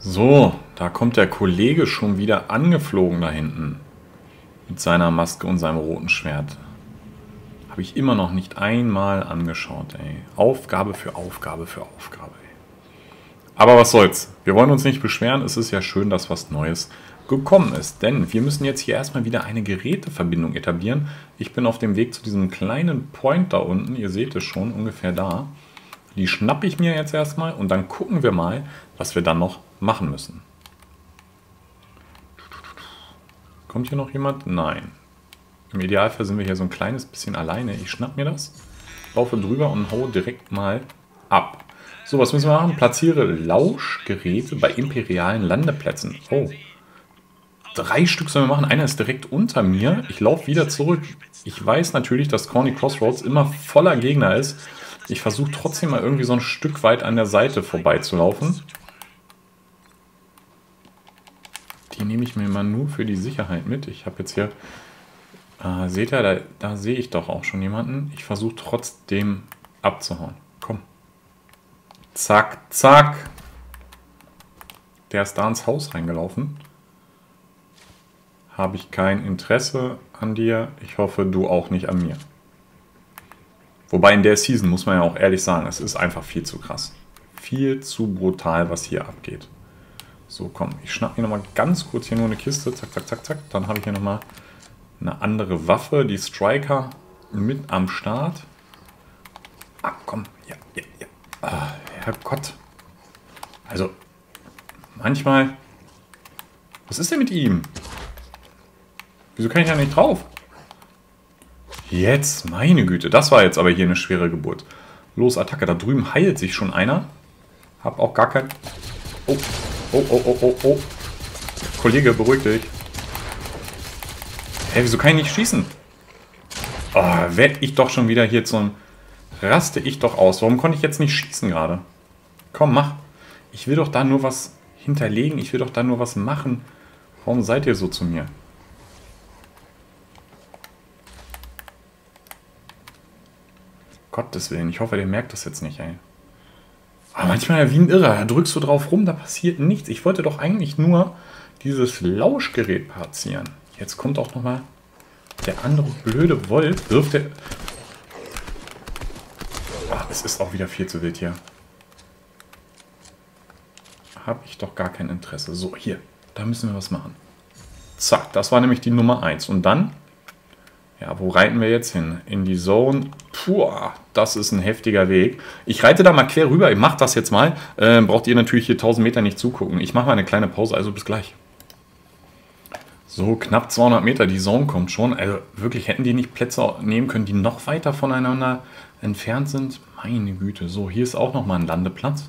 So, da kommt der Kollege schon wieder angeflogen da hinten. Mit seiner Maske und seinem roten Schwert. Habe ich immer noch nicht einmal angeschaut, ey. Aufgabe für Aufgabe für Aufgabe, ey. Aber was soll's. Wir wollen uns nicht beschweren. Es ist ja schön, dass was Neues gekommen ist. Denn wir müssen jetzt hier erstmal wieder eine Geräteverbindung etablieren. Ich bin auf dem Weg zu diesem kleinen Point da unten. Ihr seht es schon, ungefähr da. Die schnappe ich mir jetzt erstmal und dann gucken wir mal, was wir dann noch machen müssen. Kommt hier noch jemand? Nein. Im Idealfall sind wir hier so ein kleines bisschen alleine. Ich schnapp mir das, laufe drüber und haue direkt mal ab. So, was müssen wir machen? Platziere Lauschgeräte bei imperialen Landeplätzen. Oh. 3 Stück sollen wir machen. Einer ist direkt unter mir. Ich laufe wieder zurück. Ich weiß natürlich, dass Corny Crossroads immer voller Gegner ist. Ich versuche trotzdem mal irgendwie so ein Stück weit an der Seite vorbeizulaufen. Die nehme ich mir mal nur für die Sicherheit mit. Ich habe jetzt hier... seht ihr, da sehe ich doch auch schon jemanden. Ich versuche trotzdem abzuhauen. Komm. Zack, zack. Der ist da ins Haus reingelaufen. Habe ich kein Interesse an dir. Ich hoffe, du auch nicht an mir. Wobei in der Season, muss man ja auch ehrlich sagen, es ist einfach viel zu krass. Viel zu brutal, was hier abgeht. So, komm, ich schnapp mir nochmal ganz kurz hier nur eine Kiste. Zack, zack, zack, zack. Dann habe ich hier nochmal eine andere Waffe, die Striker, mit am Start. Ah, komm, ja, ja, ja. Ah, Herrgott. Also, manchmal... Was ist denn mit ihm? Wieso kann ich ja nicht drauf? Jetzt, meine Güte, das war jetzt aber hier eine schwere Geburt. Los, Attacke, da drüben heilt sich schon einer. Hab auch gar kein... Oh, oh, oh, oh, oh, oh. Kollege, beruhig dich. Hä, wieso kann ich nicht schießen? Oh, werd ich doch schon wieder hier zum... Raste ich doch aus. Warum konnte ich jetzt nicht schießen gerade? Komm, mach. Ich will doch da nur was hinterlegen. Ich will doch da nur was machen. Warum seid ihr so zu mir? Gottes Willen, ich hoffe, ihr merkt das jetzt nicht, ey. Aber manchmal wie ein Irrer, da drückst du drauf rum, da passiert nichts. Ich wollte doch eigentlich nur dieses Lauschgerät platzieren. Jetzt kommt auch nochmal der andere blöde Wolf. Wirft der... Ach, es ist auch wieder viel zu wild hier. Habe ich doch gar kein Interesse. So, hier, da müssen wir was machen. Zack, das war nämlich die Nummer 1. Und dann... Ja, wo reiten wir jetzt hin? In die Zone. Puh, das ist ein heftiger Weg. Ich reite da mal quer rüber. Ich mache das jetzt mal. Braucht ihr natürlich hier 1000 Meter nicht zugucken. Ich mache mal eine kleine Pause, also bis gleich. So, knapp 200 Meter. Die Zone kommt schon. Also wirklich, hätten die nicht Plätze nehmen können, die noch weiter voneinander entfernt sind? Meine Güte. So, hier ist auch nochmal ein Landeplatz.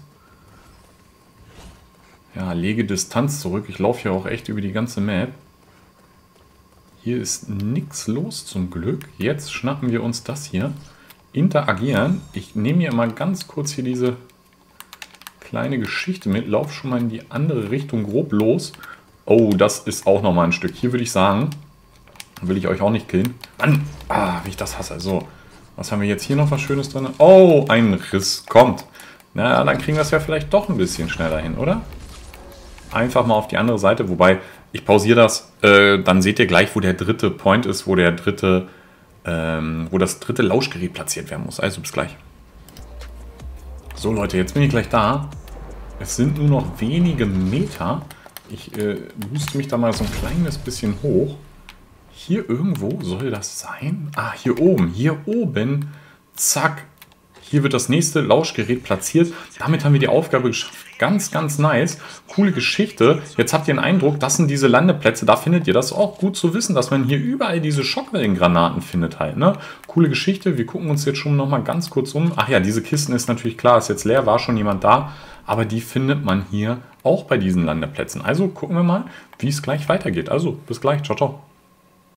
Ja, lege Distanz zurück. Ich laufe hier auch echt über die ganze Map. Hier ist nichts los zum Glück. Jetzt schnappen wir uns das hier. Interagieren. Ich nehme hier mal ganz kurz hier diese kleine Geschichte mit. Lauf schon mal in die andere Richtung grob los. Oh, das ist auch nochmal ein Stück. Hier würde ich sagen, will ich euch auch nicht killen. Mann, wie ich das hasse. So, was haben wir jetzt hier noch was Schönes drin? Oh, ein Riss kommt. Na, dann kriegen wir es ja vielleicht doch ein bisschen schneller hin, oder? Einfach mal auf die andere Seite, wobei ich pausiere das, dann seht ihr gleich, wo der dritte Point ist, wo das dritte Lauschgerät platziert werden muss. Also bis gleich. So Leute, jetzt bin ich gleich da. Es sind nur noch wenige Meter. Ich booste mich da mal so ein kleines bisschen hoch. Hier irgendwo soll das sein? Ah, hier oben. Hier oben. Zack. Hier wird das nächste Lauschgerät platziert. Damit haben wir die Aufgabe geschafft. Ganz, ganz nice. Coole Geschichte. Jetzt habt ihr einen Eindruck, das sind diese Landeplätze. Da findet ihr das. Auch gut zu wissen, dass man hier überall diese Schockwellengranaten findet halt. Ne? Coole Geschichte. Wir gucken uns jetzt schon nochmal ganz kurz um. Ach ja, diese Kisten ist natürlich klar. Ist jetzt leer, war schon jemand da. Aber die findet man hier auch bei diesen Landeplätzen. Also gucken wir mal, wie es gleich weitergeht. Also bis gleich. Ciao, ciao.